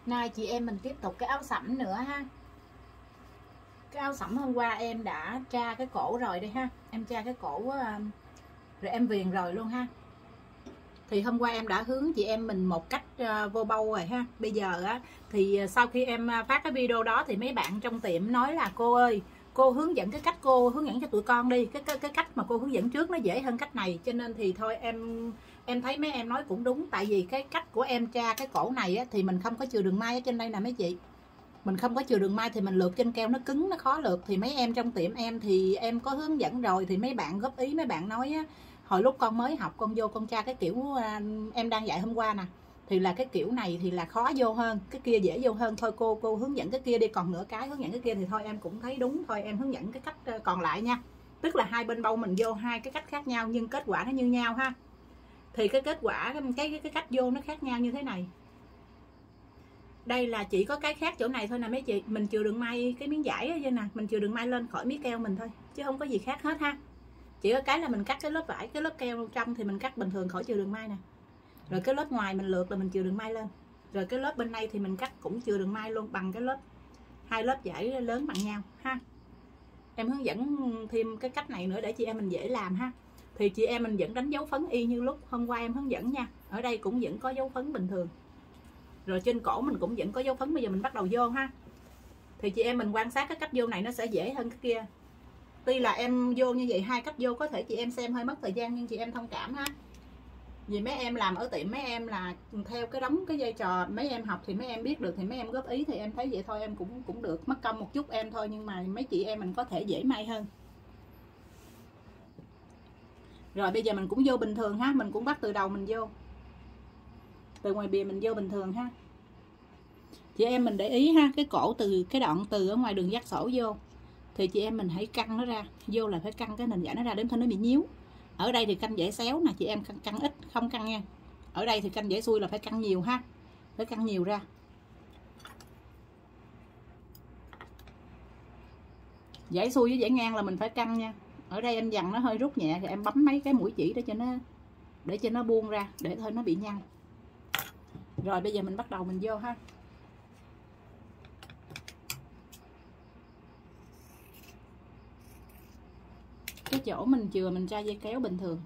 Nay chị em mình tiếp tục cái áo sẫm nữa ha. Cái áo sẫm hôm qua em đã tra cái cổ rồi đây ha. Em tra cái cổ rồi em viền rồi luôn ha. Thì hôm qua em đã hướng chị em mình một cách vô bâu rồi ha. Bây giờ á thì sau khi em phát cái video đó thì mấy bạn trong tiệm nói là cô ơi, cô hướng dẫn cái cách cô hướng dẫn cho tụi con đi. Cái cách mà cô hướng dẫn trước nó dễ hơn cách này. Cho nên thì thôi em thấy mấy em nói cũng đúng. Tại vì cái cách của em tra cái cổ này á, thì mình không có chừa đường may ở trên đây nè mấy chị. Mình không có chừa đường may thì mình lượt trên keo nó cứng, nó khó lượt. Thì mấy em trong tiệm em thì em có hướng dẫn rồi. Thì mấy bạn góp ý, mấy bạn nói á, hồi lúc con mới học con vô con tra cái kiểu em đang dạy hôm qua nè, thì là cái kiểu này thì là khó vô hơn, cái kia dễ vô hơn. Thôi cô hướng dẫn cái kia đi, còn nửa cái hướng dẫn cái kia thì thôi em cũng thấy đúng, thôi em hướng dẫn cái cách còn lại nha. Tức là hai bên bâu mình vô hai cái cách khác nhau nhưng kết quả nó như nhau ha. Thì cái kết quả cái cách vô nó khác nhau như thế này. Đây là chỉ có cái khác chỗ này thôi nè mấy chị, mình chừa đường may cái miếng vải ở trên nè, mình chừa đường may lên khỏi miếng keo mình thôi chứ không có gì khác hết ha. Chỉ có cái là mình cắt cái lớp vải, cái lớp keo trong thì mình cắt bình thường khỏi chừa đường may nè. Rồi cái lớp ngoài mình lượt là mình chừa đường may lên. Rồi cái lớp bên đây thì mình cắt cũng chừa đường may luôn bằng cái lớp, hai lớp vải lớn bằng nhau ha. Em hướng dẫn thêm cái cách này nữa để chị em mình dễ làm ha. Thì chị em mình vẫn đánh dấu phấn y như lúc hôm qua em hướng dẫn nha. Ở đây cũng vẫn có dấu phấn bình thường. Rồi trên cổ mình cũng vẫn có dấu phấn. Bây giờ mình bắt đầu vô ha. Thì chị em mình quan sát cái cách vô này nó sẽ dễ hơn cái kia. Tuy là em vô như vậy hai cách vô có thể chị em xem hơi mất thời gian nhưng chị em thông cảm ha. Vì mấy em làm ở tiệm mấy em là theo cái đóng cái vai trò mấy em học thì mấy em biết được, thì mấy em góp ý thì em thấy vậy thôi em cũng được, mất công một chút em thôi, nhưng mà mấy chị em mình có thể dễ may hơn. Rồi bây giờ mình cũng vô bình thường ha, mình cũng bắt từ đầu mình vô, từ ngoài bìa mình vô bình thường ha. Chị em mình để ý ha, cái cổ từ cái đoạn từ ở ngoài đường dắt sổ vô thì chị em mình hãy căng nó ra, vô là phải căng cái nền vải nó ra, đến thôi nó bị nhíu. Ở đây thì căng dễ xéo nè, chị em căng ít không căng nha. Ở đây thì căng dễ xuôi là phải căng nhiều ha, phải căng nhiều ra. Dãy xuôi với dãy ngang là mình phải căng nha. Ở đây em dằn nó hơi rút nhẹ thì em bấm mấy cái mũi chỉ để cho nó buông ra, để thôi nó bị nhăn. Rồi bây giờ mình bắt đầu mình vô ha. Cái chỗ mình chừa mình tra dây kéo bình thường.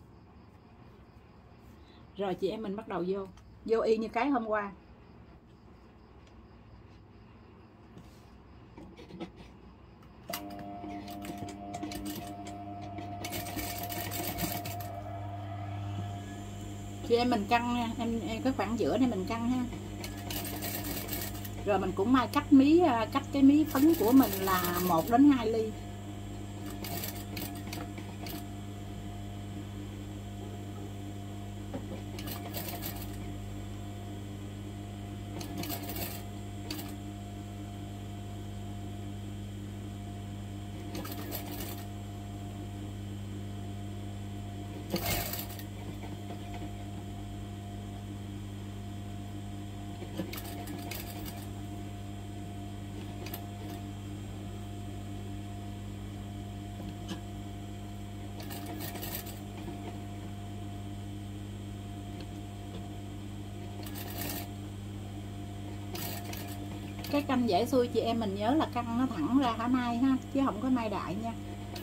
Rồi chị em mình bắt đầu vô y như cái hôm qua. Chị em mình căng nha, em cái khoảng giữa này mình căng ha. Rồi mình cũng may cắt cái mí phấn của mình là 1 đến 2 ly. Cái canh dễ xuôi chị em mình nhớ là căng nó thẳng ra hả may ha, chứ không có may đại nha.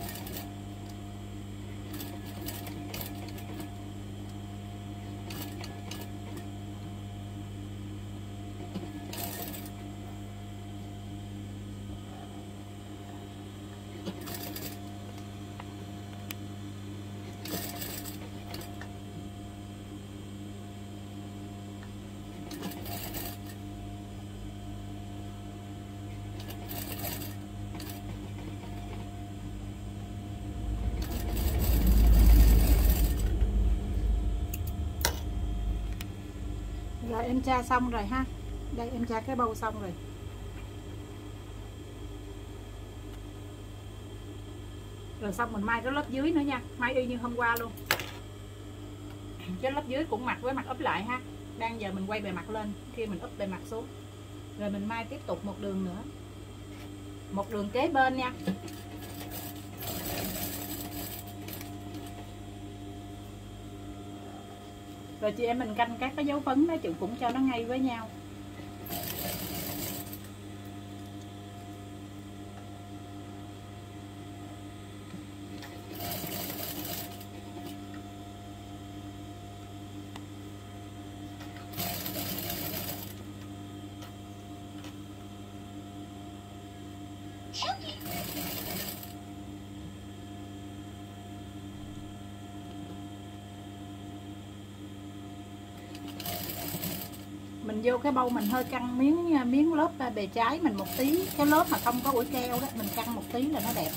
Rồi em tra xong rồi ha. Đây em tra cái bâu xong rồi. Rồi xong mình may cái lớp dưới nữa nha, may y như hôm qua luôn. Cái lớp dưới cũng mặt với mặt úp lại ha. Đang giờ mình quay bề mặt lên, khi mình úp bề mặt xuống. Rồi mình may tiếp tục một đường nữa, một đường kế bên nha. Rồi chị em mình canh các cái dấu phấn đó cũng cho nó ngay với nhau. Mình vô cái bâu mình hơi căng miếng lớp bề trái mình một tí, cái lớp mà không có ủi keo đó mình căng một tí là nó đẹp.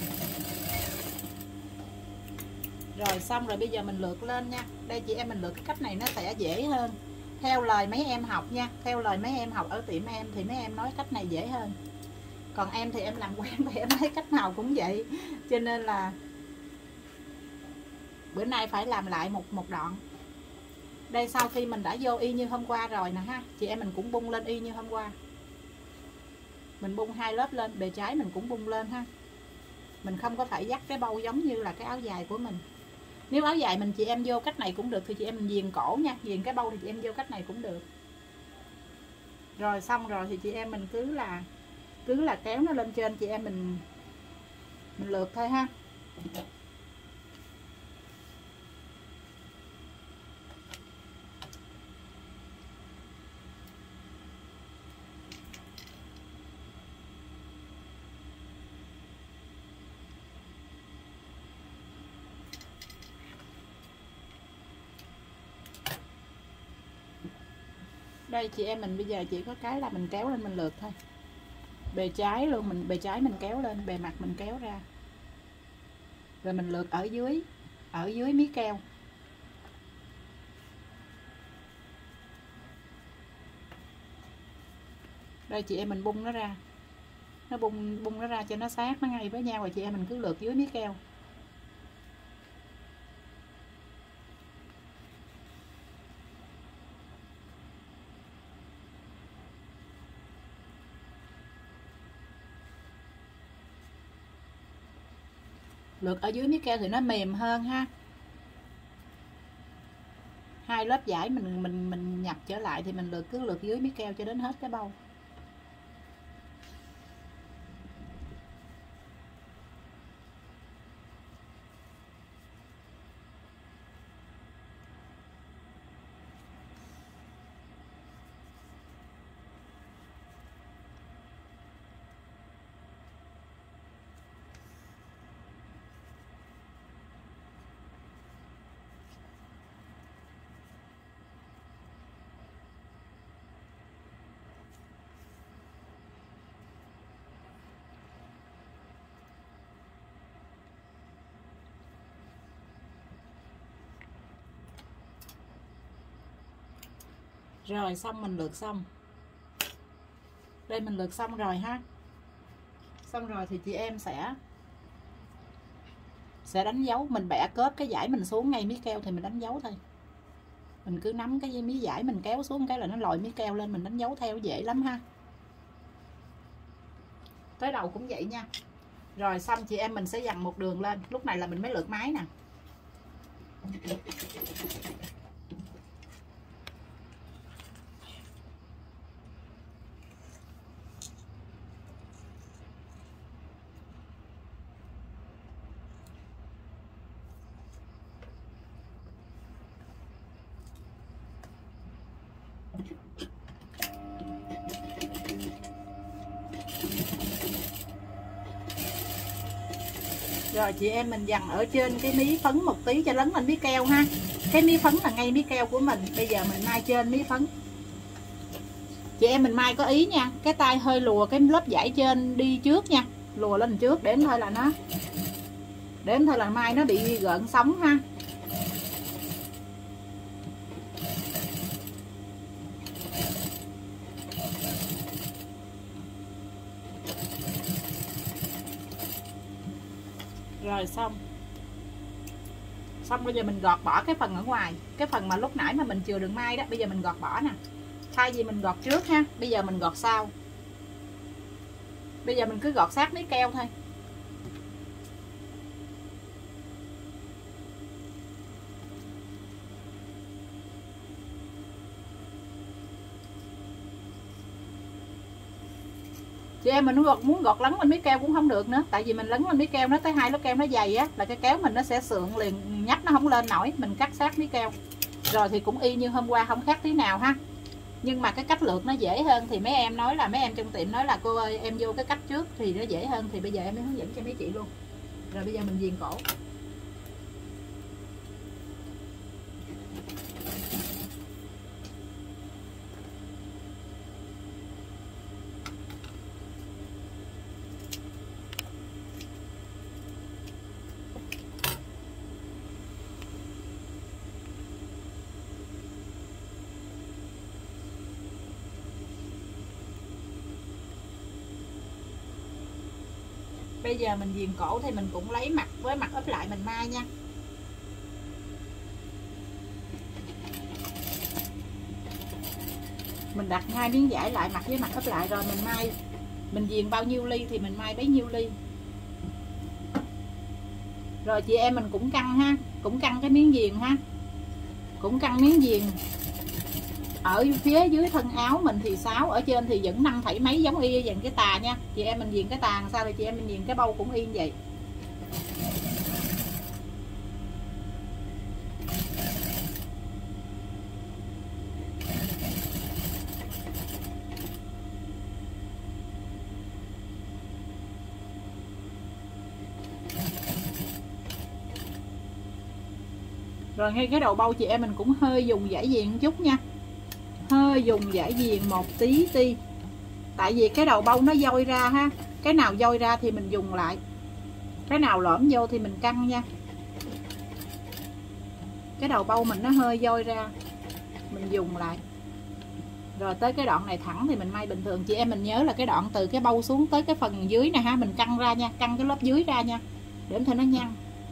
Rồi xong rồi bây giờ mình lượt lên nha. Đây chị em mình lượt cái cách này nó sẽ dễ hơn. Theo lời mấy em học nha, theo lời mấy em học ở tiệm em thì mấy em nói cách này dễ hơn. Còn em thì em làm quen thì em thấy cách nào cũng vậy. Cho nên là bữa nay phải làm lại một đoạn. Đây sau khi mình đã vô y như hôm qua rồi nè ha, chị em mình cũng bung lên y như hôm qua. Mình bung 2 lớp lên, bề trái mình cũng bung lên ha. Mình không có phải dắt cái bâu giống như là cái áo dài của mình. Nếu áo dài mình chị em vô cách này cũng được thì chị em mình viền cổ nha, viền cái bâu thì chị em vô cách này cũng được. Rồi xong rồi thì chị em mình cứ là kéo nó lên trên, chị em mình lượt thôi ha. Đây chị em mình bây giờ chỉ có cái là mình kéo lên mình lượt thôi. Bề trái luôn, bề trái mình kéo lên, bề mặt mình kéo ra. Rồi mình lượt ở dưới mí keo. Đây chị em mình bung nó ra. Nó bung nó ra cho nó sát nó ngay với nhau, rồi chị em mình cứ lượt dưới mí keo. Lượt ở dưới mí keo thì nó mềm hơn ha. 2 lớp vải mình nhập trở lại thì mình cứ lượt dưới mí keo cho đến hết cái bâu. Rồi xong mình lượt xong. Đây mình lượt xong rồi ha. Xong rồi thì chị em sẽ đánh dấu, mình bẻ cớp cái dải mình xuống ngay mí keo thì mình đánh dấu thôi. Mình cứ nắm cái mí dải mình kéo xuống cái là nó lòi mí keo lên, mình đánh dấu theo dễ lắm ha. Tới đầu cũng vậy nha. Rồi xong chị em mình sẽ dằn một đường lên, lúc này là mình mới lượt máy nè. Rồi chị em mình dằn ở trên cái mí phấn một tí cho lấn lên mí keo ha. Cái mí phấn là ngay mí keo của mình. Bây giờ mình mai trên mí phấn. Chị em mình mai có ý nha, cái tay hơi lùa cái lớp vải trên đi trước nha, lùa lên trước để thôi là mai nó bị gợn sóng ha. Rồi xong bây giờ mình gọt bỏ cái phần ở ngoài, cái phần mà lúc nãy mà mình chừa đường may đó, bây giờ mình gọt bỏ nè. Thay vì mình gọt trước ha, bây giờ mình gọt sau. Bây giờ mình cứ gọt sát mấy keo thôi. Chị em mình muốn gọt lấn lên miếng keo cũng không được nữa, tại vì mình lấn lên miếng keo nó tới 2 lớp keo nó dày á, là cái kéo mình nó sẽ sượng liền, nhấp nó không lên nổi, mình cắt sát miếng keo. Rồi thì cũng y như hôm qua, không khác tí nào ha. Nhưng mà cái cách lượt nó dễ hơn, thì mấy em nói là mấy em trong tiệm nói là cô ơi em vô cái cách trước thì nó dễ hơn, thì bây giờ em mới hướng dẫn cho mấy chị luôn. Rồi bây giờ mình viền cổ. Bây giờ mình viền cổ thì mình cũng lấy mặt với mặt ốp lại mình mai nha. Mình đặt 2 miếng vải lại mặt với mặt ốp lại, rồi mình mai. Mình viền bao nhiêu ly thì mình mai bấy nhiêu ly. Rồi chị em mình cũng căng ha, cũng căng cái miếng viền ha. Cũng căng miếng viền. Ở phía dưới thân áo mình thì 6, ở trên thì vẫn 5 thảy mấy giống y dàn cái tà nha. Chị em mình viền cái tà làm sao thì chị em mình viền cái bâu cũng y như vậy. Rồi ngay cái đầu bâu chị em mình cũng hơi dùng dải viền một chút nha. Hơi dùng dải viền một tí ti. Tại vì cái đầu bâu nó dôi ra ha. Cái nào dôi ra thì mình dùng lại. Cái nào lõm vô thì mình căng nha. Cái đầu bâu mình nó hơi dôi ra, mình dùng lại. Rồi tới cái đoạn này thẳng thì mình may bình thường. Chị em mình nhớ là cái đoạn từ cái bâu xuống tới cái phần dưới này ha, mình căng ra nha, căng cái lớp dưới ra nha, để cho nó nhăn.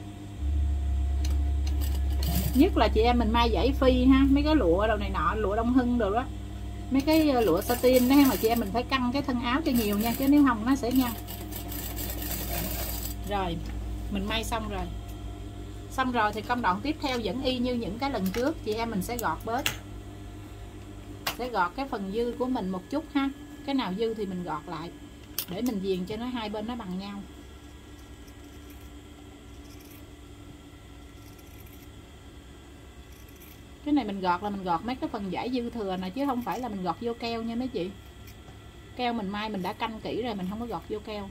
Nhất là chị em mình may dãy phi ha, mấy cái lụa đầu này nọ, lụa Đông Hưng rồi đó, mấy cái lụa satin đó mà chị em mình phải căng cái thân áo cho nhiều nha, chứ nếu không nó sẽ nhăn. Rồi mình may xong rồi. Xong rồi thì công đoạn tiếp theo vẫn y như những cái lần trước, chị em mình sẽ gọt bớt. Sẽ gọt cái phần dư của mình một chút ha. Cái nào dư thì mình gọt lại, để mình viền cho nó hai bên nó bằng nhau. Cái này mình gọt là mình gọt mấy cái phần vải dư thừa nè, chứ không phải là mình gọt vô keo nha mấy chị. Keo mình may mình đã canh kỹ rồi, mình không có gọt vô keo.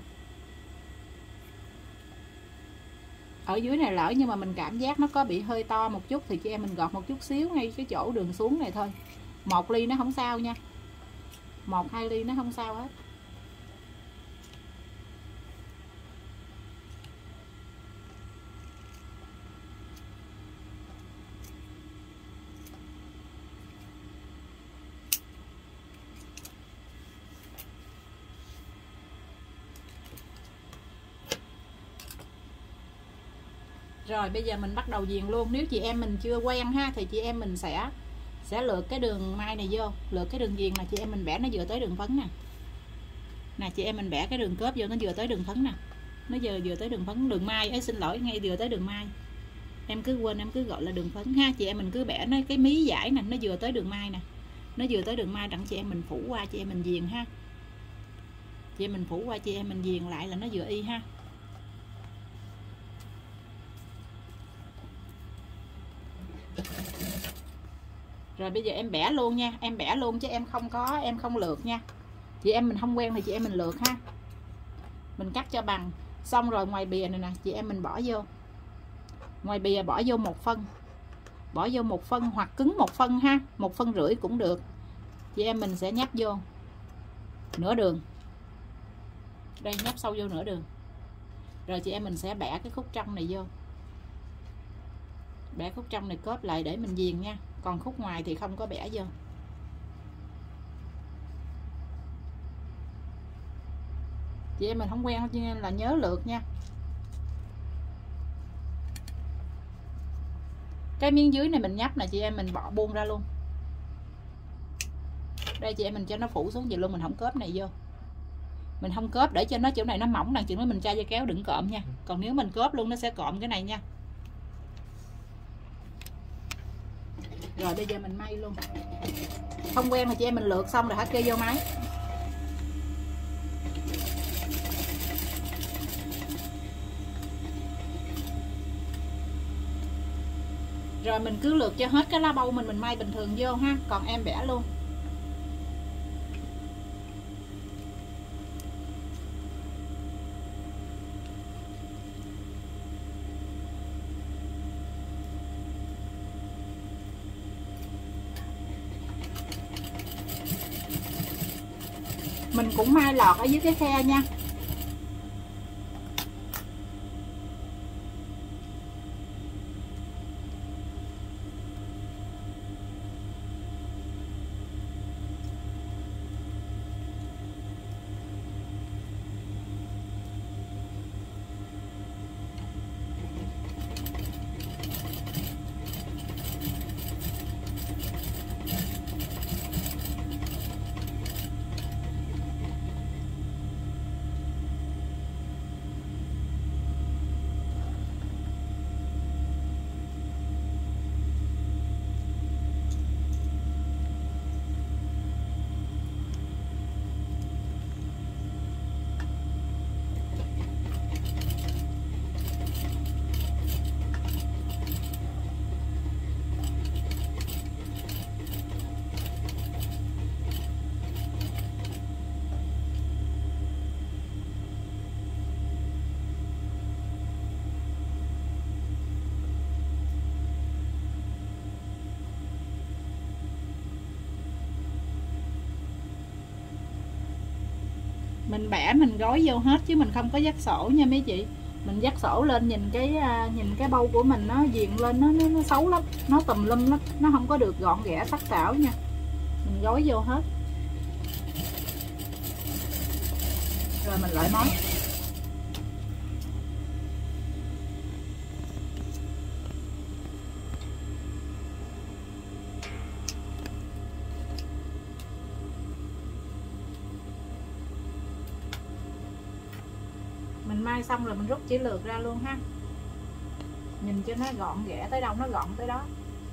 Ở dưới này lỡ nhưng mà mình cảm giác nó có bị hơi to một chút thì chị em mình gọt một chút xíu ngay cái chỗ đường xuống này thôi. 1 ly nó không sao nha, 1-2 ly nó không sao hết. Rồi bây giờ mình bắt đầu viền luôn. Nếu chị em mình chưa quen ha thì chị em mình sẽ lượt cái đường may này vô, lượt cái đường viền là chị em mình bẻ nó vừa tới đường phấn nè. Nè chị em mình bẻ cái đường cớp vô nó vừa tới đường phấn nè. Nó vừa tới đường phấn, đường may ấy, xin lỗi, ngay vừa tới đường may. Em cứ quên, em cứ gọi là đường phấn ha. Chị em mình cứ bẻ nó cái mí dải nè, nó vừa tới đường may nè. Nó vừa tới đường may đặng chị em mình phủ qua, chị em mình viền ha. Chị em mình phủ qua, chị em mình viền lại là nó vừa y ha. Rồi bây giờ em bẻ luôn nha, em bẻ luôn chứ em không lượt nha. Chị em mình không quen thì chị em mình lượt ha. Mình cắt cho bằng. Xong rồi ngoài bìa này nè, chị em mình bỏ vô. Ngoài bìa bỏ vô 1 phân. Bỏ vô 1 phân hoặc cứng 1 phân ha, 1,5 phân cũng được. Chị em mình sẽ nhấp vô nửa đường. Đây, nhấp sâu vô nửa đường. Rồi chị em mình sẽ bẻ cái khúc trong này vô. Bẻ khúc trong này cóp lại để mình viền nha. Còn khúc ngoài thì không có bẻ vô. Chị em mình không quen cho nên là nhớ lượt nha. Cái miếng dưới này mình nhấp là chị em mình bỏ buông ra luôn. Đây chị em mình cho nó phủ xuống vậy luôn, mình không cóp này vô. Mình không cóp để cho nó chỗ này nó mỏng đằng chừng đó mình tra dây kéo đừng cộm nha. Còn nếu mình cóp luôn nó sẽ cộm cái này nha. Rồi bây giờ mình may luôn. Không quen thì chị em mình lượt xong rồi hả kê vô máy. Rồi mình cứ lượt cho hết cái lá bâu mình may bình thường vô ha, còn em vẽ luôn. Mình cũng may lọt ở dưới cái khe nha. Mình bẻ mình gói vô hết chứ mình không có dắt sổ nha mấy chị. Mình dắt sổ lên nhìn cái bâu của mình nó viền lên nó xấu lắm, nó tùm lum lắm, nó không có được gọn ghẽ sắc sảo nha. Mình gói vô hết. Rồi mình lại món. Mình may xong rồi mình rút chỉ lược ra luôn ha. Nhìn cho nó gọn ghẽ, tới đâu nó gọn tới đó.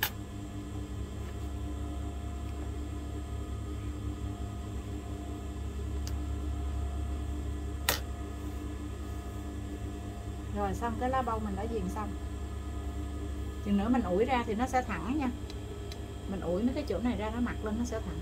Rồi xong cái lá bông mình đã viền xong. Chừng nữa mình ủi ra thì nó sẽ thẳng nha. Mình ủi mấy cái chỗ này ra nó mặt lên nó sẽ thẳng.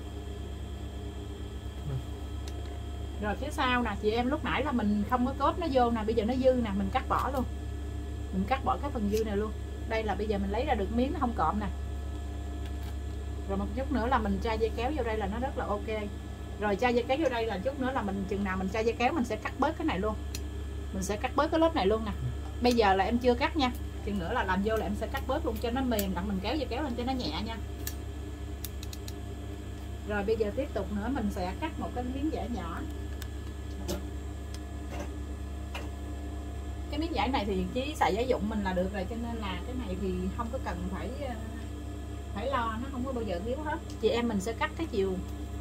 Rồi phía sau nè chị em, lúc nãy là mình không có cốp nó vô nè, bây giờ nó dư nè, mình cắt bỏ luôn. Mình cắt bỏ cái phần dư này luôn. Đây là bây giờ mình lấy ra được miếng nó không cộm nè. Rồi một chút nữa là mình tra dây kéo vô đây là nó rất là ok. Rồi tra dây kéo vô đây là chút nữa là mình chừng nào mình tra dây kéo mình sẽ cắt bớt cái này luôn. Mình sẽ cắt bớt cái lớp này luôn nè. Bây giờ là em chưa cắt nha. Chừng nữa là làm vô là em sẽ cắt bớt luôn cho nó mềm, đặng mình kéo dây kéo lên cho nó nhẹ nha. Rồi bây giờ tiếp tục nữa mình sẽ cắt một cái miếng vải nhỏ. Cái miếng vải này thì chỉ xài giấy dụng mình là được rồi, cho nên là cái này thì không có cần phải lo, nó không có bao giờ thiếu hết. Chị em mình sẽ cắt cái chiều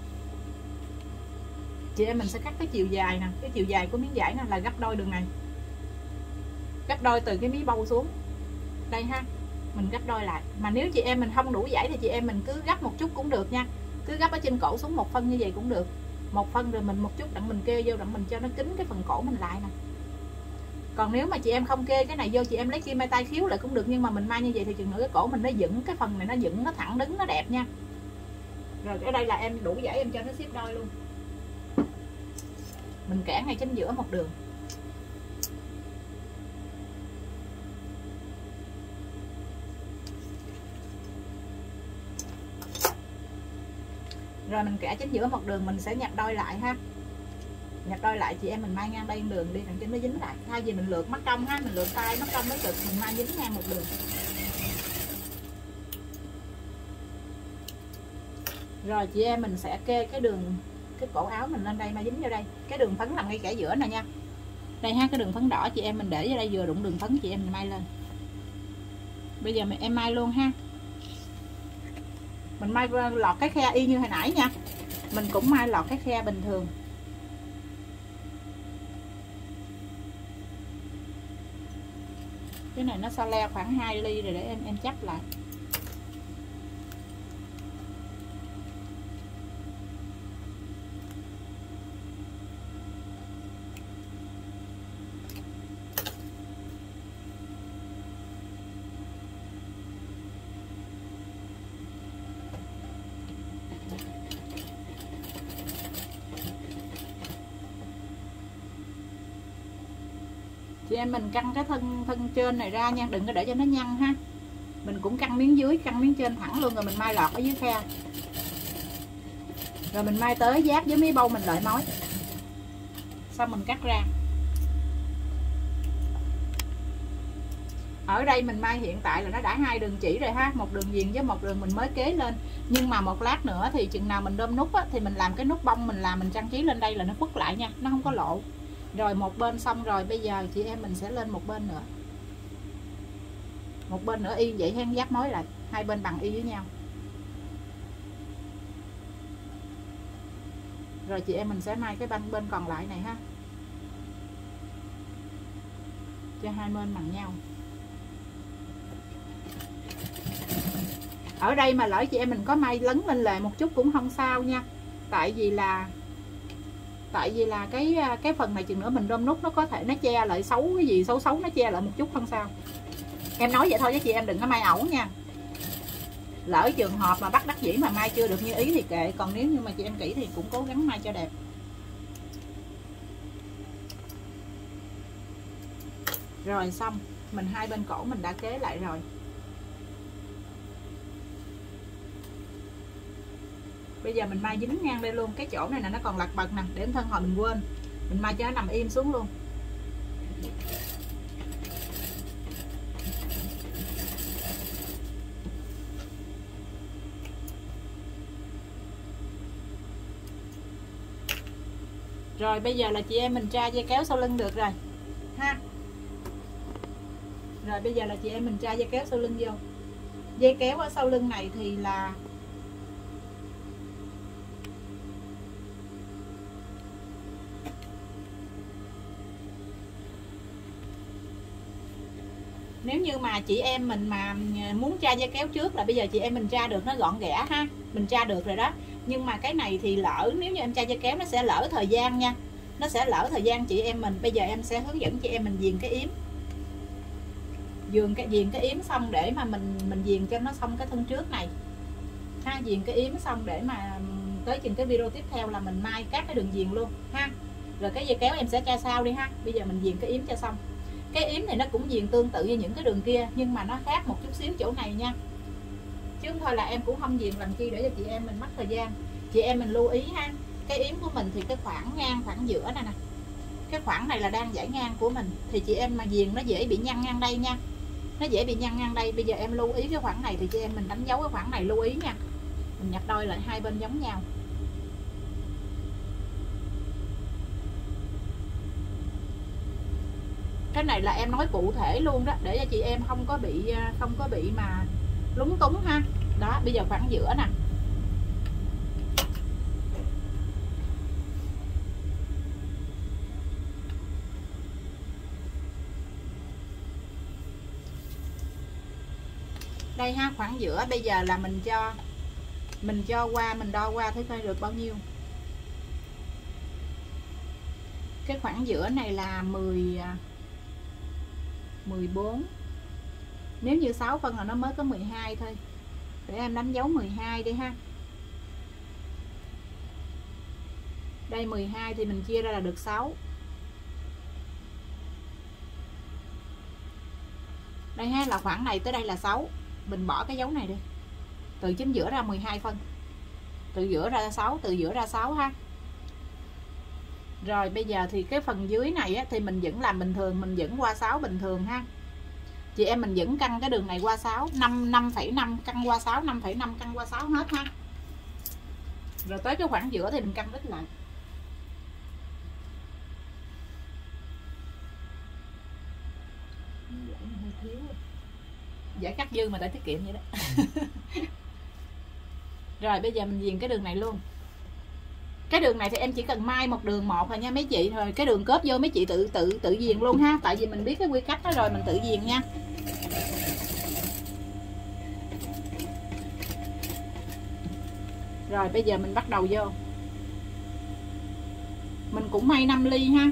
dài nè, cái chiều dài của miếng vải nè là gấp đôi đường này, gấp đôi từ cái mí bâu xuống đây ha, mình gấp đôi lại. Mà nếu chị em mình không đủ vải thì chị em mình cứ gấp một chút cũng được nha, cứ gấp ở trên cổ xuống một phân như vậy cũng được, một phân rồi mình một chút đặng mình kê vô, đặng mình cho nó kín cái phần cổ mình lại nè. Còn nếu mà chị em không kê cái này vô, chị em lấy kim may tay khiếu lại cũng được, nhưng mà mình may như vậy thì chừng nữa cái cổ mình nó dựng, cái phần này nó dựng, nó thẳng đứng, nó đẹp nha. Rồi ở đây là em đủ vải em cho nó xếp đôi luôn. Mình kẻ ngay chính giữa một đường. Rồi mình kẻ chính giữa một đường, mình sẽ nhập đôi lại ha. Nhập đôi lại chị em mình may ngang đây đường đi, đằng trên nó dính lại. Thay vì mình lượt mắt trong ha, mình lượt tay mắt trong mới cực, mình may dính ngang một đường. Rồi chị em mình sẽ kê cái đường, cái cổ áo mình lên đây, may dính vô đây. Cái đường phấn nằm ngay kẻ giữa này nha. Đây ha, cái đường phấn đỏ chị em mình để vô đây, vừa đụng đường phấn chị em mình may lên. Bây giờ em may luôn ha. Mình may lọt cái khe y như hồi nãy nha. Mình cũng may lọt cái khe bình thường. Cái này nó so le khoảng 2 ly rồi, để em chắp lại. Chị em mình căng cái thân trên này ra nha, đừng có để cho nó nhăn ha. Mình cũng căng miếng dưới, căng miếng trên thẳng luôn, rồi mình may lọt ở dưới khe. Rồi mình may tới giáp với mí bâu mình lợi mối. Xong mình cắt ra. Ở đây mình may hiện tại là nó đã 2 đường chỉ rồi ha, một đường viền với một đường mình mới kế lên. Nhưng mà một lát nữa thì chừng nào mình đơm nút á, thì mình làm cái nút bông mình làm, mình trang trí lên đây là nó khuất lại nha, nó không có lộ. Rồi một bên xong rồi, bây giờ chị em mình sẽ lên một bên nữa. Một bên nữa y vậy hen, giáp mối lại, hai bên bằng y với nhau. Rồi chị em mình sẽ may cái bên còn lại này ha, cho hai bên bằng nhau. Ở đây mà lỡ chị em mình có may lấn lên lề một chút cũng không sao nha. Tại vì là cái phần này chừng nữa mình đơm nút nó có thể nó che lại xấu, cái gì xấu nó che lại một chút không sao. Em nói vậy thôi chứ chị em đừng có may ẩu nha. Lỡ trường hợp mà bắt đắc dĩ mà may chưa được như ý thì kệ, còn nếu như mà chị em kỹ thì cũng cố gắng may cho đẹp. Rồi xong, mình hai bên cổ mình đã kế lại rồi. Bây giờ mình may dính ngang đây luôn, cái chỗ này là nó còn lặt bật nè, để thân hồi mình quên, mình may cho nó nằm im xuống luôn. Rồi bây giờ là chị em mình tra dây kéo sau lưng được rồi ha. Rồi bây giờ là chị em mình tra dây kéo sau lưng vô. Dây kéo ở sau lưng này thì là nếu như mà chị em mình mà muốn tra dây kéo trước là bây giờ chị em mình tra được nó gọn ghẽ ha, mình tra được rồi đó. Nhưng mà cái này thì lỡ nếu như em tra dây kéo nó sẽ lỡ thời gian nha, nó sẽ lỡ thời gian chị em mình. Bây giờ em sẽ hướng dẫn chị em mình viền cái yếm, viền cái yếm xong để mà mình viền cho nó xong cái thân trước này ha. Viền cái yếm xong để mà tới chừng cái video tiếp theo là mình may các cái đường viền luôn ha. Rồi cái dây kéo em sẽ tra sau đi ha. Bây giờ mình viền cái yếm cho xong. Cái yếm này nó cũng viền tương tự như những cái đường kia, nhưng mà nó khác một chút xíu chỗ này nha, chứ không thôi là em cũng không viền làm chi để cho chị em mình mất thời gian. Chị em mình lưu ý ha, cái yếm của mình thì cái khoảng ngang khoảng giữa này nè, cái khoảng này là đang dải ngang của mình, thì chị em mà viền nó dễ bị nhăn ngang đây nha, nó dễ bị nhăn ngang đây. Bây giờ em lưu ý cái khoảng này thì chị em mình đánh dấu cái khoảng này, lưu ý nha, mình nhập đôi lại hai bên giống nhau. Cái này là em nói cụ thể luôn đó, để cho chị em không có bị mà lúng túng ha. Đó, bây giờ khoảng giữa nè, đây ha, khoảng giữa. Bây giờ là mình cho qua, mình đo qua thấy coi được bao nhiêu. Cái khoảng giữa này là 14. Nếu như 6 phân là nó mới có 12 thôi. Để em đánh dấu 12 đi ha. Đây 12 thì mình chia ra là được 6. Đây ha, là khoảng này tới đây là 6. Mình bỏ cái dấu này đi. Từ chính giữa ra 12 phân. Từ giữa ra 6, từ giữa ra 6 ha. Rồi bây giờ thì cái phần dưới này á, thì mình vẫn làm bình thường, mình vẫn qua 6 bình thường ha. Chị em mình vẫn căng cái đường này qua 6, 5,5 căng qua 6, 5,5 căng qua 6 hết ha. Rồi tới cái khoảng giữa thì mình căng ít lại. Giải cắt dư mà để tiết kiệm vậy đó. Rồi bây giờ mình viền cái đường này luôn. Cái đường này thì em chỉ cần may một đường một thôi nha mấy chị, rồi cái đường cớp vô mấy chị tự viền luôn ha, tại vì mình biết cái quy cách đó rồi, mình tự viền nha. Rồi bây giờ mình bắt đầu vô, mình cũng may 5 ly ha.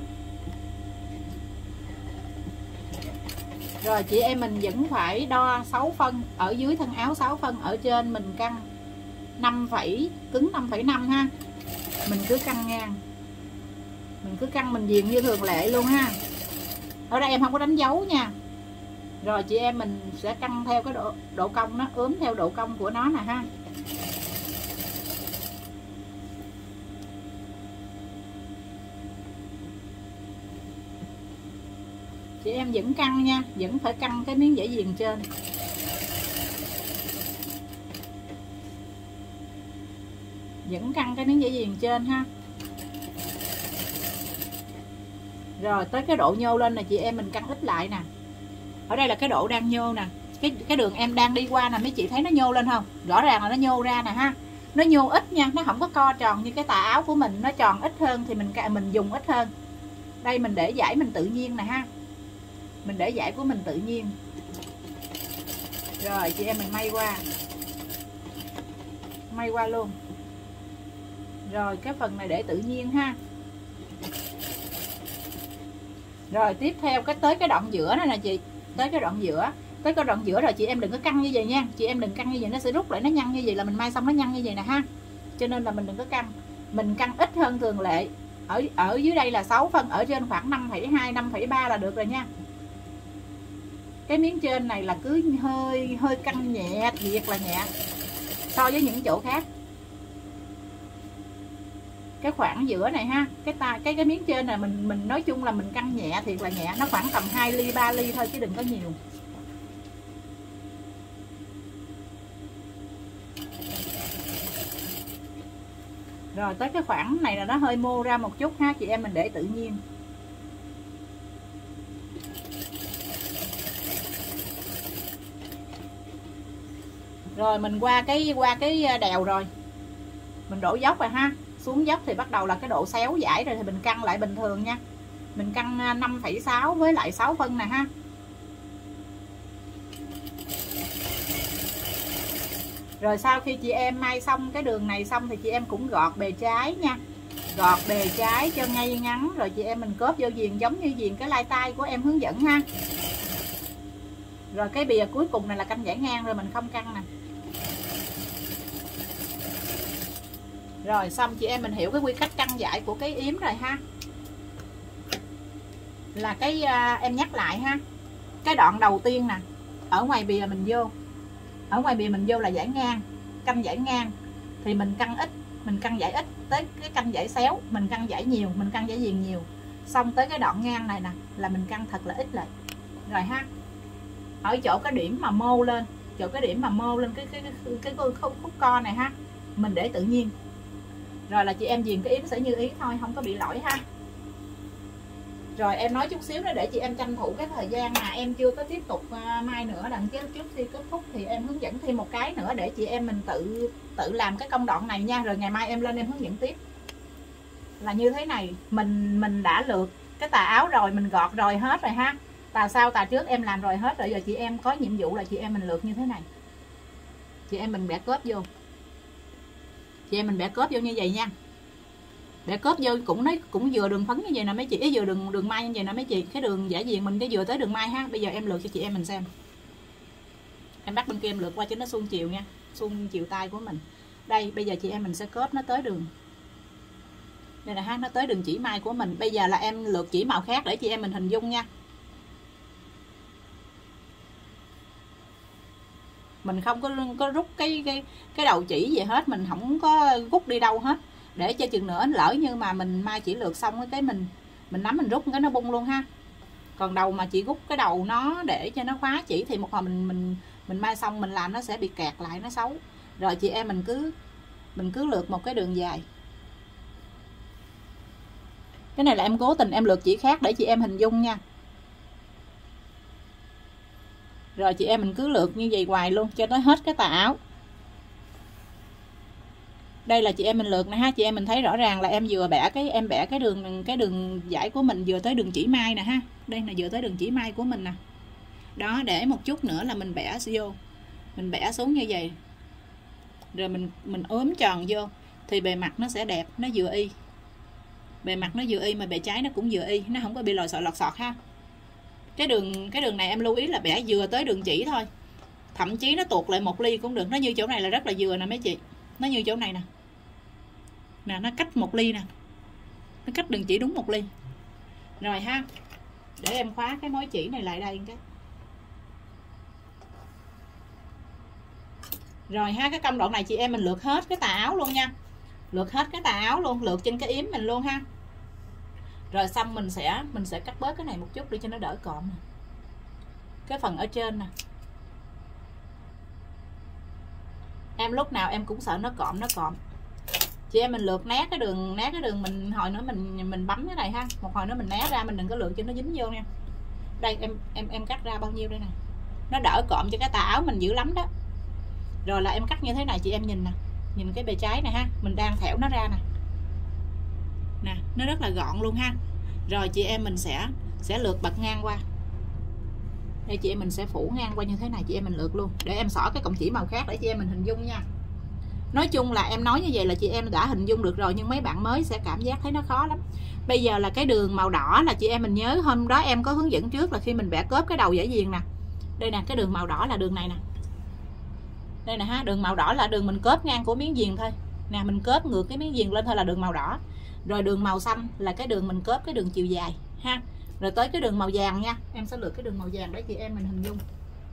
Rồi chị em mình vẫn phải đo 6 phân, ở dưới thân áo 6 phân, ở trên mình căng 5, cứng 5,5 ha. Mình cứ căng ngang, mình cứ căng, mình viền như thường lệ luôn ha. Ở đây em không có đánh dấu nha. Rồi chị em mình sẽ căn theo cái độ cong, nó ướm theo độ cong của nó nè ha. Chị em vẫn căng nha, vẫn phải căng cái miếng dải viền trên. Vẫn căng cái miếng dải viền trên ha. Rồi tới cái độ nhô lên là chị em mình căng ít lại nè. Ở đây là cái độ đang nhô nè. Cái đường em đang đi qua nè, mấy chị thấy nó nhô lên không? Rõ ràng là nó nhô ra nè ha. Nó nhô ít nha, nó không có co tròn như cái tà áo của mình, nó tròn ít hơn thì mình dùng ít hơn. Đây mình để dải mình tự nhiên nè ha. Mình để dải của mình tự nhiên. Rồi chị em mình may qua. May qua luôn. Rồi cái phần này để tự nhiên ha. Rồi tiếp theo tới cái đoạn giữa này nè chị. Tới cái đoạn giữa. Tới cái đoạn giữa rồi chị em đừng có căng như vậy nha. Chị em đừng căng như vậy, nó sẽ rút lại, nó nhăn như vậy là mình may xong nó nhăn như vậy nè ha. Cho nên là mình đừng có căng. Mình căng ít hơn thường lệ. Ở dưới đây là 6 phân, ở trên khoảng 5,2, 5,3 là được rồi nha. Cái miếng trên này là cứ hơi căng nhẹ, thiệt là nhẹ so với những chỗ khác. Cái khoảng giữa này ha, cái miếng trên này mình nói chung là mình căng nhẹ, thiệt là nhẹ, nó khoảng tầm 2 ly 3 ly thôi chứ đừng có nhiều. Rồi tới cái khoảng này là nó hơi mô ra một chút ha, chị em mình để tự nhiên. Rồi mình qua cái đèo rồi. Mình đổ dốc rồi ha. Xuống dốc thì bắt đầu là cái độ xéo dải rồi thì mình căng lại bình thường nha. Mình căng 5,6 với lại 6 phân nè ha. Rồi sau khi chị em may xong cái đường này xong thì chị em cũng gọt bề trái nha. Gọt bề trái cho ngay ngắn rồi chị em mình cốp vô viền giống như viền cái lai tay của em hướng dẫn ha. Rồi cái bìa cuối cùng này là căng dải ngang rồi mình không căng nè. Rồi xong chị em mình hiểu cái quy cách căng dải của cái yếm rồi ha. Là cái em nhắc lại ha. Cái đoạn đầu tiên nè, ở ngoài bìa mình vô. Ở ngoài bìa mình vô là dải ngang, căng dải ngang thì mình căng ít, mình căng dải ít. Tới cái căng dải xéo mình căng dải nhiều, mình căng dải viền nhiều. Xong tới cái đoạn ngang này nè là mình căng thật là ít lại. Rồi ha. Ở chỗ cái điểm mà mô lên, chỗ cái điểm mà mô lên cái khúc co này ha, mình để tự nhiên. Rồi là chị em viền cái yếm sẽ như ý thôi, không có bị lỗi ha. Rồi em nói chút xíu nữa để chị em tranh thủ cái thời gian mà em chưa có tiếp tục may nữa, đằng trước khi kết thúc thì em hướng dẫn thêm một cái nữa để chị em mình tự làm cái công đoạn này nha. Rồi ngày mai em lên em hướng dẫn tiếp. Là như thế này, mình đã lượt cái tà áo rồi, mình gọt rồi hết rồi ha. Tà sau tà trước em làm rồi hết rồi, giờ chị em có nhiệm vụ là chị em mình lượt như thế này. Chị em mình bẻ cớp vô. Chị em mình bẻ cớp vô như vậy nha. Để cớp vô cũng vừa đường phấn như vậy nè mấy chị, vừa đường may như vậy nè mấy chị. Cái đường giả viền mình cái vừa tới đường may ha. Bây giờ em lượt cho chị em mình xem. Em bắt bên kia em lượt qua cho nó suông chiều nha, suông chiều tay của mình. Đây bây giờ chị em mình sẽ cớp nó tới đường đây nè ha, nó tới đường chỉ may của mình. Bây giờ là em lượt chỉ màu khác để chị em mình hình dung nha. Mình không có rút cái đầu chỉ gì hết, mình không có rút đi đâu hết, để cho chừng nữa lỡ như mà mình mai chỉ lượt xong cái mình nắm mình rút cái nó bung luôn ha. Còn đầu mà chị rút cái đầu nó để cho nó khóa chỉ thì một hồi mình mai xong mình làm nó sẽ bị kẹt lại, nó xấu. Rồi chị em mình cứ lượt một cái đường dài. Cái này là em cố tình em lượt chỉ khác để chị em hình dung nha. Rồi chị em mình cứ lượt như vậy hoài luôn cho tới hết cái tà áo. Đây là chị em mình lượt nè ha, chị em mình thấy rõ ràng là em vừa bẻ cái đường dải của mình vừa tới đường chỉ may nè ha. Đây là vừa tới đường chỉ may của mình nè. Đó, để một chút nữa là mình bẻ vô. Mình bẻ xuống như vậy. Rồi mình ốm tròn vô thì bề mặt nó sẽ đẹp, nó vừa y. Bề mặt nó vừa y mà bề trái nó cũng vừa y, nó không có bị lòi lọt sọt ha. Cái đường này em lưu ý là bẻ vừa tới đường chỉ thôi. Thậm chí nó tuột lại một ly cũng được, nó như chỗ này là rất là vừa nè mấy chị. Nó như chỗ này nè. Nè, nó cách một ly nè. Nó cách đường chỉ đúng một ly. Rồi ha. Để em khóa cái mối chỉ này lại đây cái. Rồi ha, cái công đoạn này chị em mình lượt hết cái tà áo luôn nha. Lượt hết cái tà áo luôn, lượt trên cái yếm mình luôn ha. Rồi xong mình sẽ cắt bớt cái này một chút đi cho nó đỡ cộm nè. Cái phần ở trên nè. Em lúc nào em cũng sợ nó cộm. Chị em mình lượt né cái đường mình hồi nữa mình bấm cái này ha. Một hồi nữa mình né ra, mình đừng có lượt cho nó dính vô nha. Đây em cắt ra bao nhiêu đây nè. Nó đỡ cộm cho cái tà áo mình dữ lắm đó. Rồi là em cắt như thế này chị em nhìn nè. Nhìn cái bề trái này ha, mình đang thẻo nó ra nè. Nè, nó rất là gọn luôn ha. Rồi chị em mình sẽ lượt bật ngang qua. Đây chị em mình sẽ phủ ngang qua như thế này, chị em mình lượt luôn. Để em xỏ cái cọng chỉ màu khác để chị em mình hình dung nha. Nói chung là em nói như vậy là chị em đã hình dung được rồi, nhưng mấy bạn mới sẽ cảm giác thấy nó khó lắm. Bây giờ là cái đường màu đỏ là chị em mình nhớ hôm đó em có hướng dẫn trước là khi mình vẽ cớp cái đầu dãy viền nè. Đây nè, cái đường màu đỏ là đường này nè. Đây nè ha, đường màu đỏ là đường mình cớp ngang của miếng viền thôi. Nè, mình cớp ngược cái miếng viền lên thôi là đường màu đỏ. Rồi đường màu xanh là cái đường mình cớp cái đường chiều dài ha. Rồi tới cái đường màu vàng nha, em sẽ lượt cái đường màu vàng để chị em mình hình dung.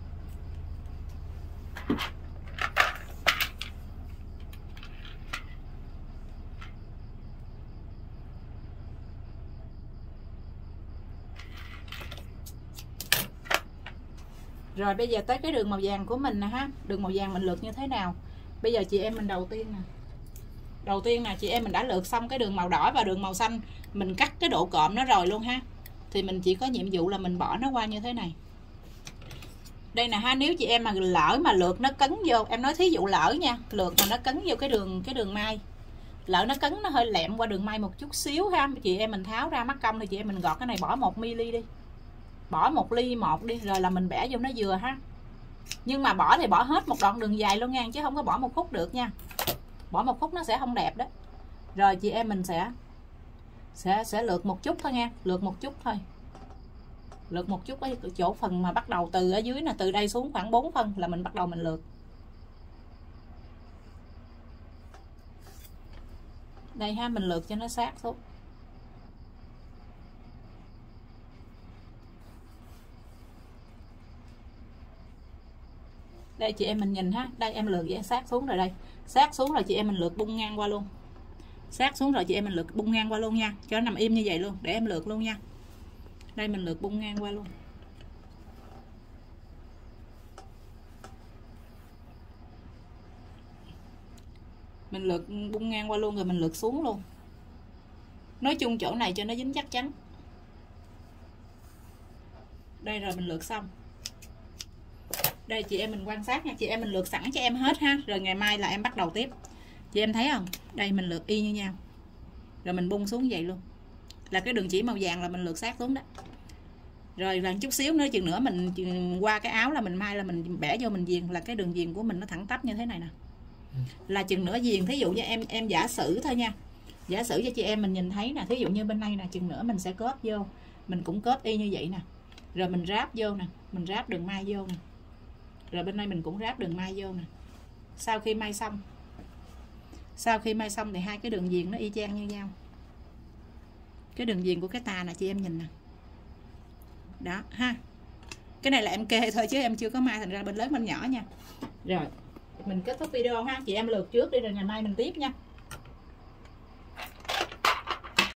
Rồi bây giờ tới cái đường màu vàng của mình nè ha. Đường màu vàng mình lượt như thế nào? Bây giờ chị em mình đầu tiên nè chị em mình đã lượt xong cái đường màu đỏ và đường màu xanh, mình cắt cái độ cộm nó rồi luôn ha. Thì mình chỉ có nhiệm vụ là mình bỏ nó qua như thế này. Đây nè ha, nếu chị em mà lỡ mà lượt nó cấn vô, em nói thí dụ lỡ nha, lượt mà nó cấn vô cái đường may, lỡ nó cấn nó hơi lẹm qua đường may một chút xíu ha, chị em mình tháo ra mắc công thì chị em mình gọt cái này bỏ 1 mm đi. Bỏ 1 ly 1 đi, rồi là mình bẻ vô nó vừa ha. Nhưng mà bỏ thì bỏ hết một đoạn đường dài luôn nha, chứ không có bỏ một khúc được nha. Bỏ một khúc nó sẽ không đẹp đó. Rồi chị em mình sẽ lượt một chút thôi nha, lượt một chút thôi. Lượt một chút ở chỗ phần mà bắt đầu từ ở dưới nè, từ đây xuống khoảng 4 phân là mình bắt đầu mình lượt. Đây ha, mình lượt cho nó sát xuống. Đây chị em mình nhìn ha, đây em lượt vậy sát xuống rồi đây. Sát xuống rồi chị em mình lượt bung ngang qua luôn. Sát xuống rồi chị em mình lượt bung ngang qua luôn nha, cho nó nằm im như vậy luôn, để em lượt luôn nha. Đây mình lượt bung ngang qua luôn. Mình lượt bung ngang qua luôn rồi mình lượt xuống luôn. Nói chung chỗ này cho nó dính chắc chắn. Đây rồi mình lượt xong. Đây chị em mình quan sát nha, chị em mình lượt sẵn cho em hết ha, rồi ngày mai là em bắt đầu tiếp. Chị em thấy không? Đây mình lượt y như nhau. Rồi mình bung xuống vậy luôn. Là cái đường chỉ màu vàng là mình lượt sát xuống đó. Rồi lần chút xíu nữa chừng nữa mình qua cái áo là mình may là mình bẻ vô mình viền, là cái đường viền của mình nó thẳng tắp như thế này nè. Là chừng nữa viền, thí dụ như em giả sử thôi nha. Giả sử cho chị em mình nhìn thấy nè, thí dụ như bên đây nè, chừng nữa mình sẽ cóp vô, mình cũng cóp y như vậy nè. Rồi mình ráp vô nè, mình ráp đường may vô nè. Rồi bên đây mình cũng ráp đường may vô nè. Sau khi may xong thì hai cái đường viền nó y chang như nhau. Cái đường viền của cái tà nè chị em nhìn nè. Đó ha. Cái này là em kê thôi chứ em chưa có may, thành ra bên lớn bên nhỏ nha. Rồi mình kết thúc video ha, chị em lượt trước đi rồi ngày mai mình tiếp nha.